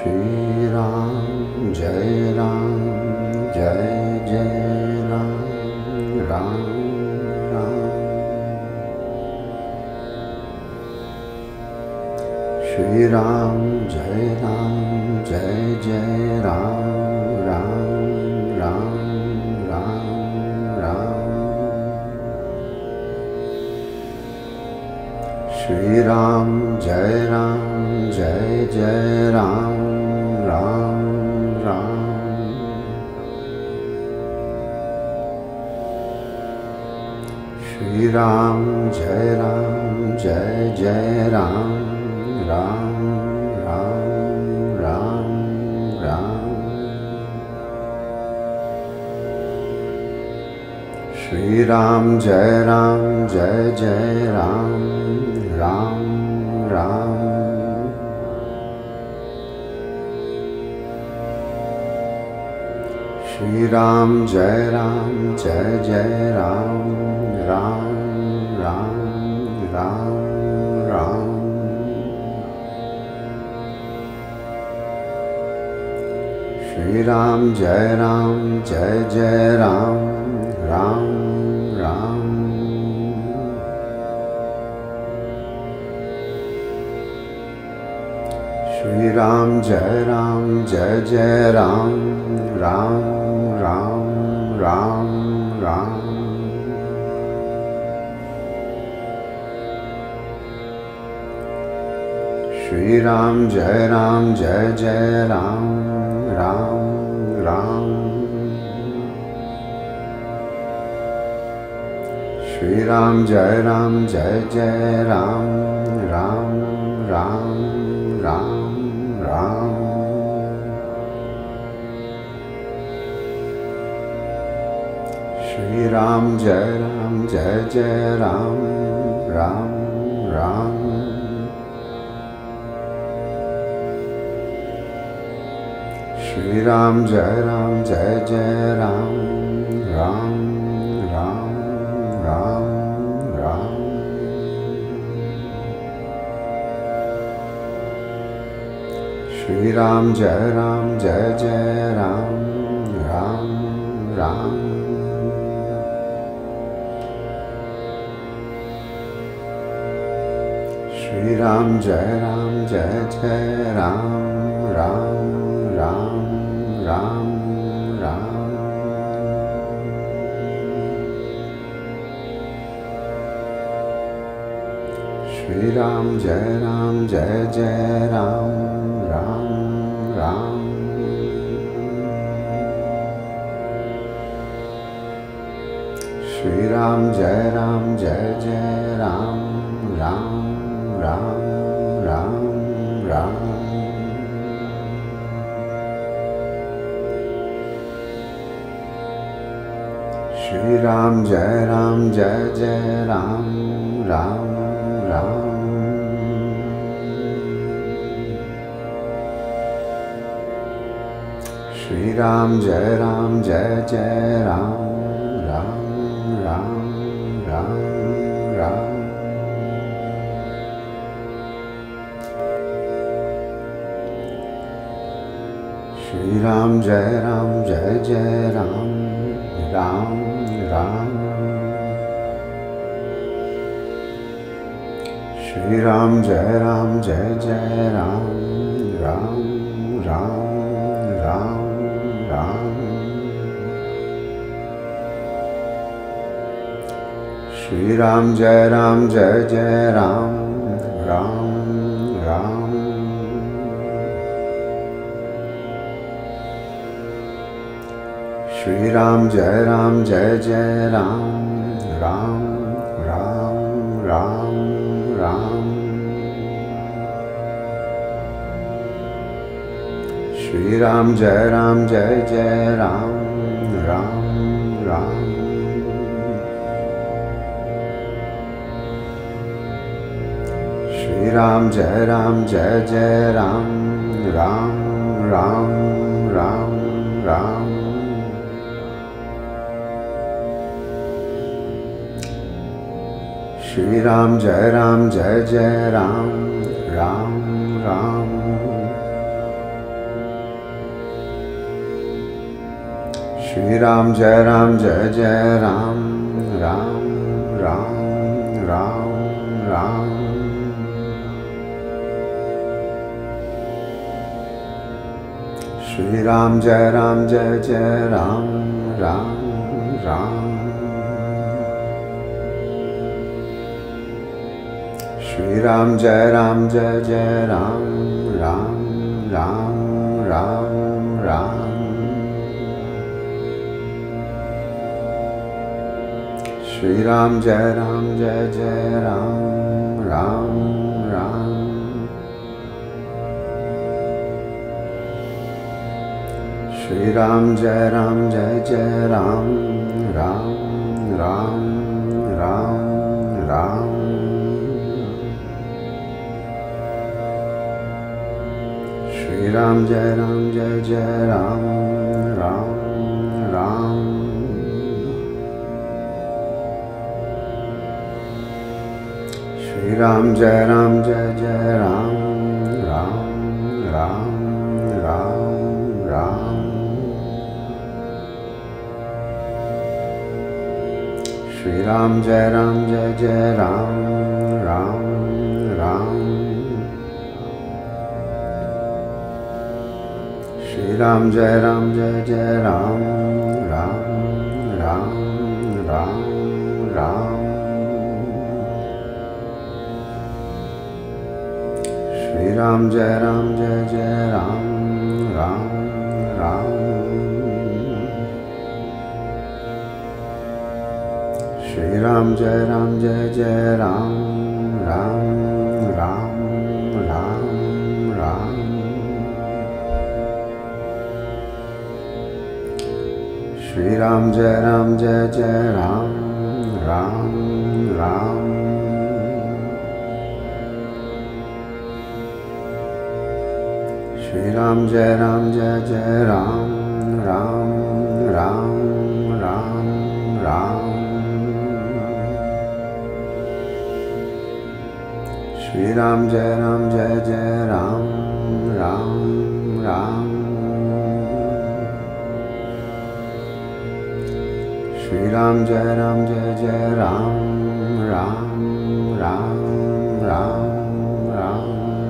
Ram Jai Jai Ram Ram Ram. Shri Ram Jai Jai Ram Ram Ram Ram Ram. Shri Ram Jai Jai Ram Ram Ram. Shri Ram Jai Jai Ram Ram Ram Ram Ram. Shri Ram Jai Jai Ram Ram Ram. Shri Ram Jai Jai Ram Ram Ram Ram Ram. Shri Ram Jai Jai Ram Ram Ram. Shri Ram Jai Jai Ram Ram Ram Ram Ram. Shri Ram Jai Jai Ram Ram Ram. Shri Ram Jai Jai Ram Ram Ram Ram Ram. Shri Ram Jai Jai Ram Ram Ram. Shri Ram Jai Jai Ram Ram Ram Ram Ram. Shri Ram Jai Jai Ram Ram Ram. Shri Ram Jai Jai Ram Ram Ram Ram Ram. Shri Ram Jai Jai Ram Ram Ram. Shri Ram Jai Jai Ram Ram Ram Ram Ram. Shri Ram Jai Jai Ram Ram Ram. Shri Ram Jai Jai Ram Ram Ram Ram Ram. Shri Ram Jai Jai Ram Ram Ram. Shri Ram Jai Jai Ram Ram Ram Ram Ram. Shri Ram Jai Jai Ram Ram Ram. Shri Ram Jai Jai Ram Ram Ram Ram Ram. Shri Ram Jai Jai Ram Ram Ram. Shri Ram Jai Jai Ram Ram Ram Ram Ram. Shri Ram Jai Jai Ram Ram Ram. Shri Ram Jai Ram Jai Jai Ram Ram Ram Ram Ram Shri Ram Jai Ram Jai Jai Ram Ram Ram Shri Ram Jai Ram Jai Jai Ram Ram Ram Ram Ram Shri Ram Jai Ram Jai Jai Ram Ram Ram Shri Ram Jai Ram Jai Jai Ram Ram Ram Ram Ram Shri Ram Jai Ram Jai Jai Ram Ram Ram Shri Ram Jai Ram Jai Jai Ram Ram Ram Ram Ram Shri Ram Jai Ram Jai Jai Ram Ram Ram Shri Ram Jai Ram Jai Jai Ram Ram Ram Ram Ram Shri Ram Jai Ram Jai Jai Ram Ram Ram Shri Ram Jai Ram Jai Jai Ram Ram Ram Ram Ram Shri Ram Jai Ram Jai Jai Ram Ram Ram Shri Ram Jai Ram Jai Jai Ram Ram Ram Ram Ram Shri Ram Jai Ram Jai Jai Ram Ram Ram Shri Ram Jai Ram Jai Jai Ram Ram Ram Ram Ram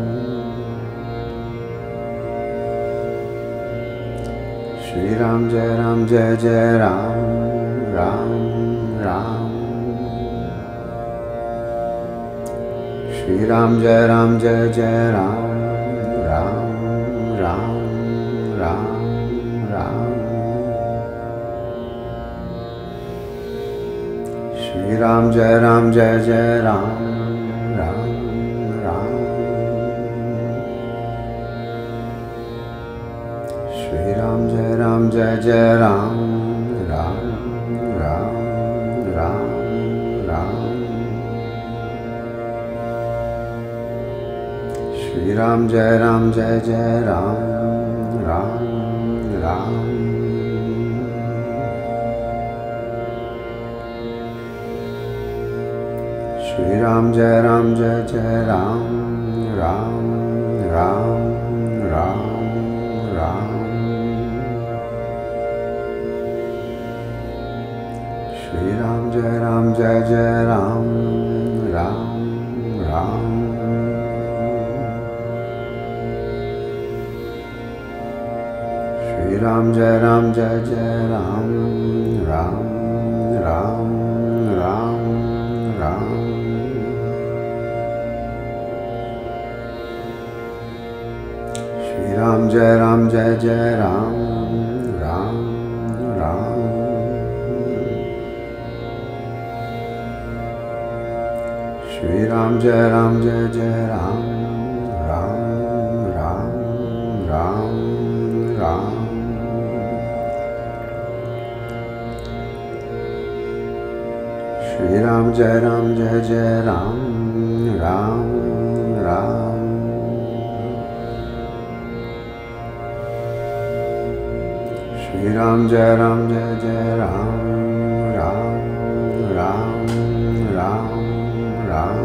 Shri Ram Jai Ram Jai Jai Ram Ram Ram Shri Ram Jai Ram Jai Jai Ram Ram Ram Ram Ram Shri Ram Jai Ram Jai Jai Ram Ram Ram Shri Ram Jai Ram Jai Jai Ram Ram Ram Ram Ram Shri Ram Jai Ram Jai Jai Ram Ram Ram Shri Ram Jai Ram Jai Jai Ram Ram Ram Ram Ram Shri Ram Jai Ram Jai Jai Ram Ram Ram Shri Ram Jai Ram Jai Jai Ram Ram Ram Ram Ram Shri Ram Jai Ram Jai Jai Ram Ram Ram Shri Ram Jai Ram Jai Jai Ram Ram Ram Ram Ram Shri Ram Jai Ram Jai Jai Ram Ram Ram Shri Ram Jai Ram Jai Jai Ram Ram Ram Ram Ram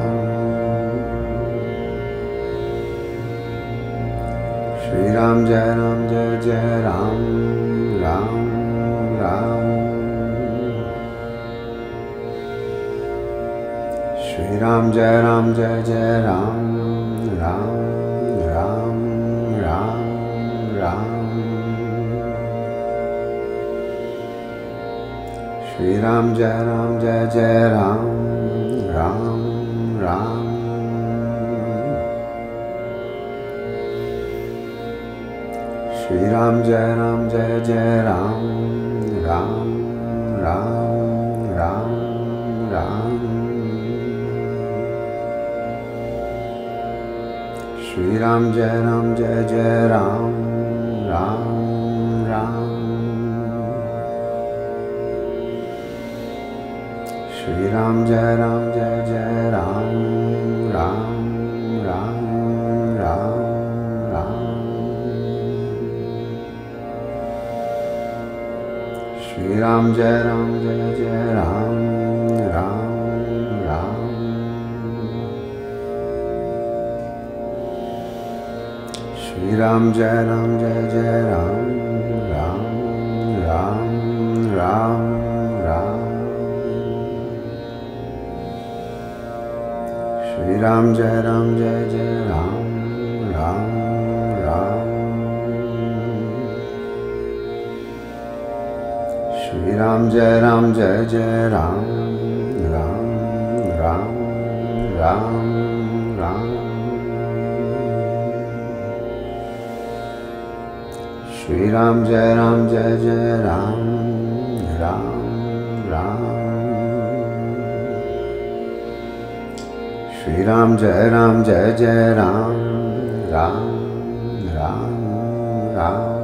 Shri Ram Jai Ram Jai Jai Ram Ram Ram Ram Jai Jai Ram Ram Ram Ram Ram Shri Ram Jai Jai Ram Ram Ram Shri Ram Jai Jai Ram Ram Ram Ram Ram Shri Ram Jai Jai Ram Ram Ram Shri Ram Jai Jai Ram Ram Ram Ram Ram Shri Ram Jai Jai Ram Ram Ram Shri Ram Jai Jai Ram Ram Ram Ram Ram Shri Ram Jai Jai Ram Ram Ram Shri Ram Jai Jai Ram Ram Ram Ram Ram Shri Ram Jai Jai Ram Ram Ram Shri Ram Jai Jai Ram Ram Ram Ram